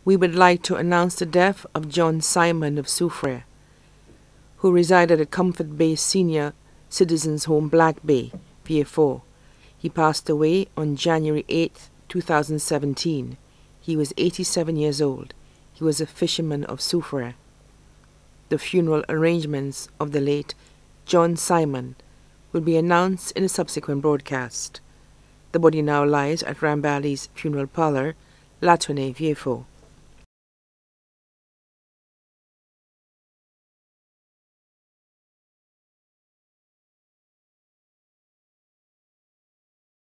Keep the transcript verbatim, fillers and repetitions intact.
We would like to announce the death of John Simon of Soufriere, who resided at Comfort Bay Senior Citizens Home, Black Bay, Vieux Fort. He passed away on January eighth, two thousand seventeen. He was eighty-seven years old. He was a fisherman of Soufriere. The funeral arrangements of the late John Simon will be announced in a subsequent broadcast. The body now lies at Rambali's funeral parlor, La Tournée, Vieux Fort.